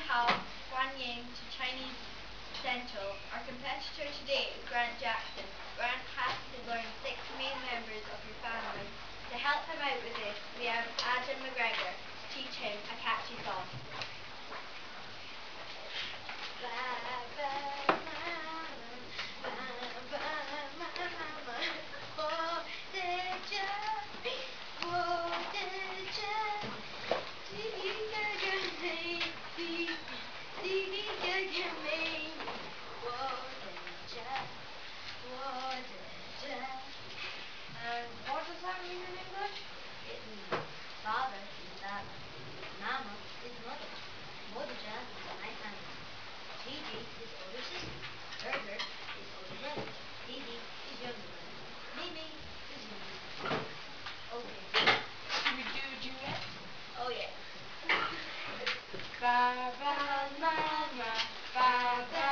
Hao, Guan Ying to Chinese Central. Our competitor today is Grant Jackson. Grant has to learn 6 main members of your family. To help him out with this, we have Adam McGregor to teach him a catchy song. What does that mean in English? It means father is Baba, Mama is mother, Modja is my family, Gigi is older sister, Herbert is older brother, Didi is younger brother, Mimi is younger sister. Okay. Should we do a duet? Oh yeah. Baba, Mama, Baba.